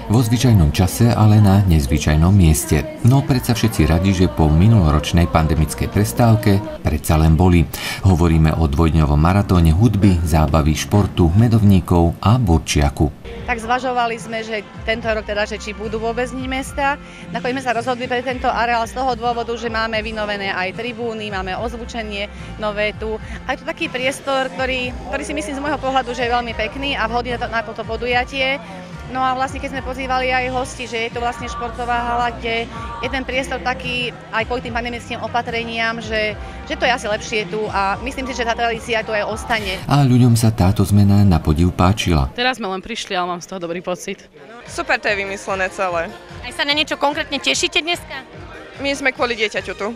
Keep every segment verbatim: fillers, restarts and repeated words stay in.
Vo zvyčajnom čase, ale na nezvyčajnom mieste. No predsa všetci radi, že po minuloročnej pandemickej prestávke predsa len boli. Hovoríme o dvojdňovom maratóne hudby, zábavy, športu, medovníkov a burčiaku. Tak zvažovali sme, že tento rok teda, že či budú vôbec niť mesta. Nakoniec sme sa rozhodli pre tento areál z toho dôvodu, že máme vynovené aj tribúny, máme ozvučenie nové tu. A je to taký priestor, ktorý, ktorý si myslím z môjho pohľadu, že je veľmi pekný a vhodný na, to, na toto podujatie. No a vlastne keď sme pozývali aj hosti, že je to vlastne športová hala, kde je ten priestor taký aj kvôli tým pandemickým opatreniam, že, že to je asi lepšie tu a myslím si, že tá tradícia tu aj ostane. A ľuďom sa táto zmena na podiv páčila. Teraz sme len prišli, ale mám z toho dobrý pocit. Super to je vymyslené celé. Aj sa na niečo konkrétne tešíte dneska? My sme kvôli dieťaťu tu.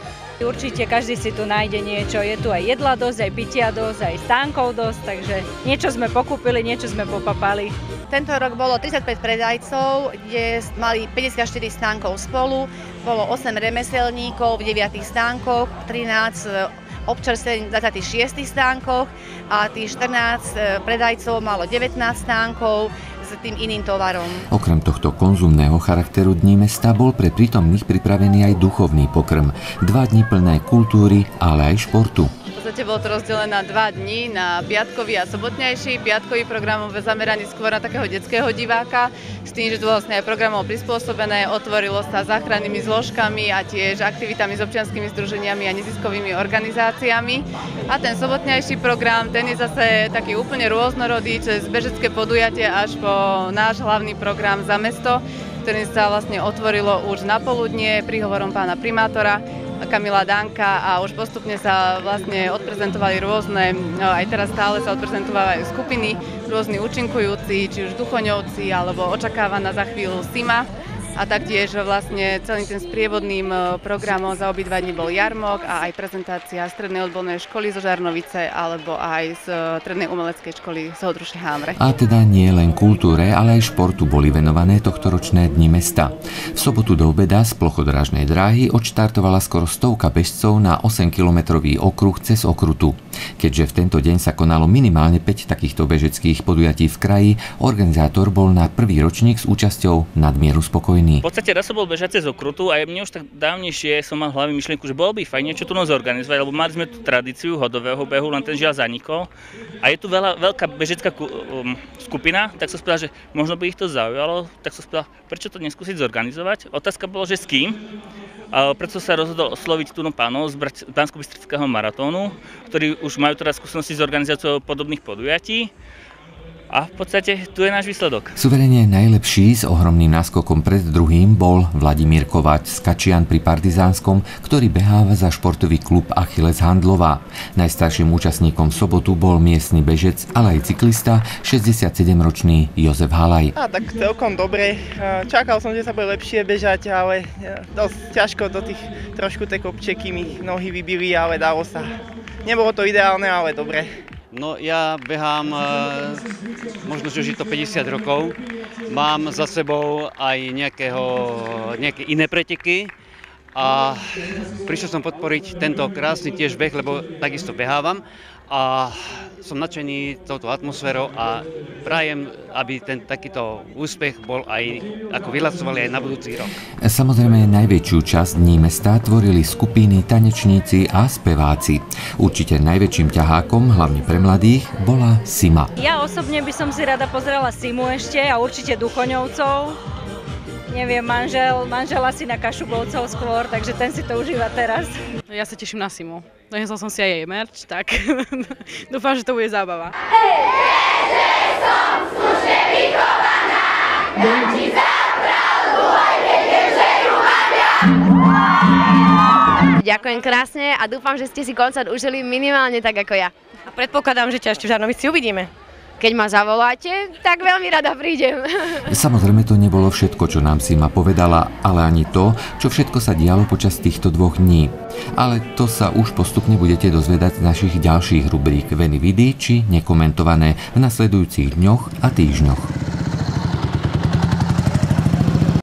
Určite každý si tu nájde niečo, je tu aj jedla dosť, aj pitia dosť, aj stánkov dosť, takže niečo sme pokúpili, niečo sme popapali. Tento rok bolo tridsaťpäť predajcov, kde mali päťdesiatštyri stánkov spolu, bolo osem remeselníkov v deviatich stánkoch, trinásť občerstvených v dvadsiatich šiestich stánkoch a tých štrnásť predajcov malo devätnásť stánkov s tým iným tovarom. Okrem tohto konzumného charakteru Dní mesta bol pre prítomných pripravený aj duchovný pokrm. Dva dni plné kultúry, ale aj športu. V podstate bolo to rozdelené na dva dni, na piatkový a sobotnejší. Piatkový program bol zameraný skôr na takého detského diváka, s tým, že to vlastne aj programov prispôsobené, otvorilo sa záchrannými zložkami a tiež aktivitami s občianskymi združeniami a neziskovými organizáciami. A ten sobotnejší program, ten je zase taký úplne rôznorodý, cez bežecké podujatie až po náš hlavný program Za mesto, ktorý sa vlastne otvorilo už na poludnie príhovorom pána primátora Kamila Danka a už postupne sa vlastne odprezentovali rôzne, aj teraz stále sa odprezentovajú skupiny, rôzni účinkujúci, či už duchoňovci, alebo očakávaná za chvíľu Sima. A taktiež vlastne celým tým sprievodným programom za obidva dni bol jarmok a aj prezentácia Strednej odbornej školy zo Žarnovice alebo aj z Strednej umeleckej školy z Hodruše Hámre. A teda nie len kultúre, ale aj športu boli venované tohtoročné Dni mesta. V sobotu do obeda z plochodrážnej dráhy odštartovala skoro stovka bežcov na osemkilometrový okruh cez Okrutu. Keďže v tento deň sa konalo minimálne päť takýchto bežeckých podujatí v kraji, organizátor bol na prvý ročník s účasťou nadmieru spokojný. V podstate raz som bol bežať cez Okrutu a mne už tak dávnejšie som mal v hlave myšlienku, že bolo by fajn niečo tu zorganizovať, lebo mali sme tu tradíciu hodového behu, len ten žiaľ zanikol. A je tu veľa, veľká bežecká um, skupina, tak som spýtal, že možno by ich to zaujalo, tak som spýtal, prečo to neskúsiť zorganizovať. Otázka bola, že s kým. A preto sa rozhodol osloviť tu pánov z Banskobystrického maratónu, ktorí už majú teda skúsenosti s organizáciou podobných podujatí. A v podstate tu je náš výsledok. Suverene najlepší s ohromným náskokom pred druhým bol Vladimír Kováč Skačian pri Partizánskom, ktorý beháva za športový klub Achilles Handlová. Najstarším účastníkom v sobotu bol miestny bežec, ale aj cyklista, šesťdesiatsedemročný Jozef Halaj. A tak celkom dobre. Čakal som, že sa bude lepšie bežať, ale dosť ťažko do tých trošku tie kopčeky mi nohy vybili, ale dalo sa. Nebolo to ideálne, ale dobre. No ja behám, možno, že už je to päťdesiat rokov, mám za sebou aj nejakého, nejaké iné preteky a prišiel som podporiť tento krásny tiež beh, lebo takisto behávam a som nadšený touto atmosférou a prajem, aby ten takýto úspech bol aj, ako vyhlasovali aj na budúci rok. Samozrejme najväčšiu časť Dní mesta tvorili skupiny, tanečníci a speváci. Určite najväčším ťahákom, hlavne pre mladých, bola Sima. Ja osobne by som si rada pozrela Simu ešte a určite Duchoňovcov. Neviem, manžel, manžel asi na Kašubovcov skôr, takže ten si to užíva teraz. Ja sa teším na Simu. Donesla som si aj jej merch, tak dúfam, že to bude zábava. Hej, že som slušne vychovaná, dám ti za pravdu, aj keď viem, že ju hanbia. Ďakujem krásne a dúfam, že ste si koncert užili minimálne tak ako ja. A predpokladám, že ťa ešte v Žarnovici uvidíme. Keď ma zavoláte, tak veľmi rada prídem. Samozrejme to nebolo všetko, čo nám Sima povedala, ale ani to, čo všetko sa dialo počas týchto dvoch dní. Ale to sa už postupne budete dozvedať z našich ďalších rubrík Veny vidy či nekomentované v nasledujúcich dňoch a týždňoch.